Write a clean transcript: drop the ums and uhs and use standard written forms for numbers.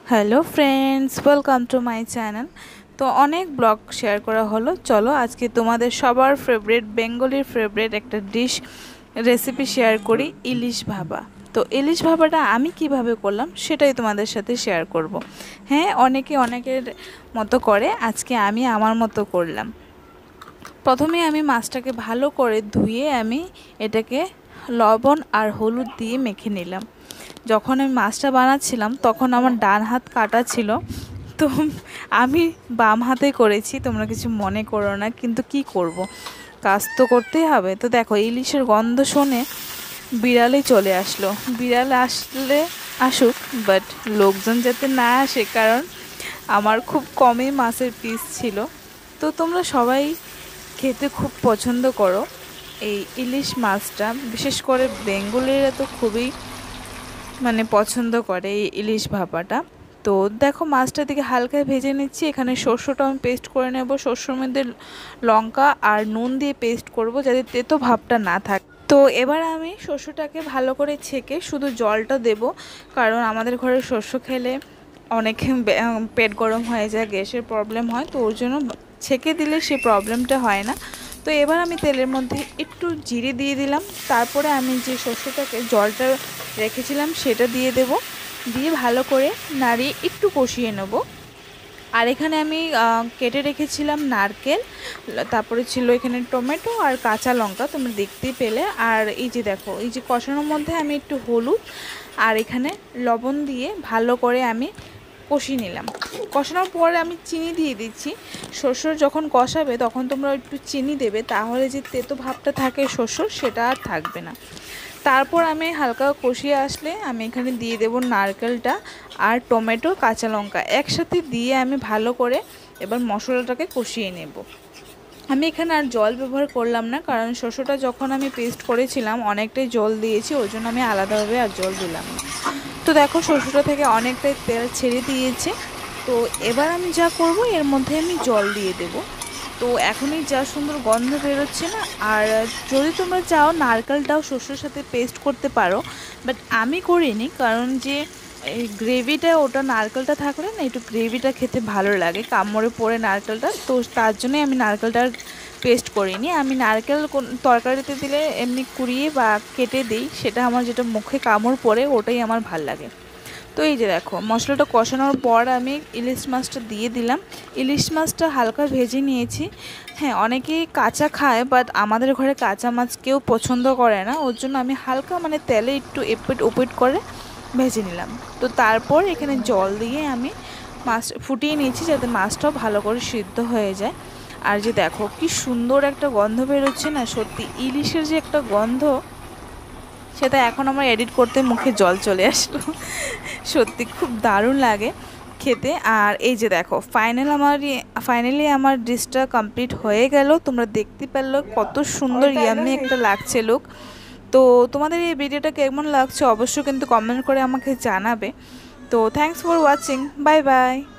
Hello friends, welcome to my channel. তো অনেক blog share করা হলো, চলো আজকে তোমাদের সবার ফেভারিট বেঙ্গলির ফেভারিট একটা ডিশ রেসিপি শেয়ার করি, ইলিশ ভাপা। তো ইলিশ ভাপাটা আমি কিভাবে করলাম সেটাই তোমাদের সাথে শেয়ার করব। হ্যাঁ, অনেকে অনেকের মতো করে, আজকে আমি আমার মতো করলাম। প্রথমে আমি মাছটাকে ভালো করে ধুয়ে আমি এটাকে লবণ আর হলুদ দিয়ে মেখে নিলাম। যখন আমি মাছটা বানাচ্ছিলাম তখন আমার ডান হাত কাটা ছিল, তো আমি বাম হাতে করেছি, তোমরা কিছু মনে করো না, কিন্তু কি করব, কাজ তো করতেই হবে। তো দেখো, ইলিশের গন্ধ শুনে বিড়ালে চলে আসলো। বিড়াল আসলে আসুক, বাট লোকজন যাতে না আসে, কারণ আমার খুব কমই মাছের পিস ছিল। তো তোমরা সবাই খেতে খুব পছন্দ করো এই ইলিশ মাছটা, বিশেষ করে বেঙ্গলিরা তো খুবই পছন্দ করে এই ইলিশ ভাপাটা। তো দেখো, মাছটা দিকে হালকা ভেজে নিচ্ছি। এখানে শস্যটা আমি পেস্ট করে নেব, শস্যর মধ্যে লঙ্কা আর নুন দিয়ে পেস্ট করব যাতে তেতো ভাবটা না থাকে। তো এবার আমি শস্যটাকে ভালো করে ছেঁকে শুধু জলটা দেব, কারণ আমাদের ঘরে শস্য খেলে অনেক পেট গরম হয়ে যায়, গ্যাসের প্রবলেম হয়, তো ওর জন্য ছেঁকে দিলে সে প্রবলেমটা হয় না। তো এবার আমি তেলের মধ্যে একটু জিরে দিয়ে দিলাম, তারপরে আমি যে শস্যটাকে জলটা রেখেছিলাম সেটা দিয়ে দেব, দিয়ে ভালো করে নাড়িয়ে একটু কষিয়ে নেব। আর এখানে আমি কেটে রেখেছিলাম নারকেল, তারপরে ছিল এখানে টমেটো আর কাঁচা লঙ্কা, তোমরা দেখতেই পেলে। আর এই যে দেখো, এই যে কষানোর মধ্যে আমি একটু হলুদ আর এখানে লবণ দিয়ে ভালো করে আমি কষিয়ে নিলাম। কষানোর পরে আমি চিনি দিয়ে দিচ্ছি। শস্য যখন কষাবে তখন তোমরা একটু চিনি দেবে, তাহলে যে তেতো ভাবটা থাকে শস্য সেটা আর থাকবে না। তারপর আমি হালকা কষিয়ে আসলে আমি এখানে দিয়ে দেব নারকেলটা আর টমেটো কাঁচা লঙ্কা একসাথে দিয়ে আমি ভালো করে এবার মশলাটাকে কষিয়ে নেব। আমি এখানে আর জল ব্যবহার করলাম না, কারণ শস্যটা যখন আমি পেস্ট করেছিলাম অনেকটাই জল দিয়েছি, ওই জন্য আমি আলাদাভাবে আর জল দিলাম না। তো দেখো, শস্যটা থেকে অনেকটাই তেল ছেড়ে দিয়েছে। তো এবার আমি যা করব, এর মধ্যে আমি জল দিয়ে দেব। তো এখনই যা সুন্দর গন্ধ বেরোচ্ছে না। আর যদি তোমরা চাও নারকেলটাও শস্যের সাথে পেস্ট করতে পারো, বাট আমি করিনি, কারণ যে এই গ্রেভিটা, ওটা নারকেলটা থাকলে না একটু গ্রেভিটা খেতে ভালো লাগে, কামড়ে পড়ে নারকেলটা, তো তার জন্যই আমি নারকেলটার পেস্ট করিনি। আমি নারকেল তরকারিতে দিলে এমনি কুড়িয়ে বা কেটে দিই, সেটা আমার যেটা মুখে কামড় পড়ে ওটাই আমার ভাল লাগে। তো এই যে দেখো, মশলাটা কষানোর পর আমি ইলিশ মাছটা দিয়ে দিলাম। ইলিশ মাছটা হালকা ভেজে নিয়েছি। হ্যাঁ, অনেকেই কাঁচা খায়, বাট আমাদের ঘরে কাঁচা মাছ কেউ পছন্দ করে না, ওর জন্য আমি হালকা তেলে একটু এপিট ওপিট করে ভেজে নিলাম। তো তারপর এখানে জল দিয়ে আমি মাছ ফুটিয়ে নিয়েছি, যাতে মাছটাও ভালো করে সিদ্ধ হয়ে যায়। আর যে দেখো, কি সুন্দর একটা গন্ধ বেরোচ্ছে না, সত্যি ইলিশের যে একটা গন্ধ, সেটা এখন আমার এডিট করতে মুখে জল চলে আসলো। সত্যি খুব দারুণ লাগে খেতে। আর এই যে দেখো, ফাইনালি আমার ডিশটা কমপ্লিট হয়ে গেল। তোমরা দেখতে পেলে কত সুন্দর ইয়াম্মি একটা লাগছে লুক। তো তোমাদের এই ভিডিওটা কেমন লাগছে অবশ্যই কিন্তু কমেন্ট করে আমাকে জানাবে। তো thanks for watching, bye by.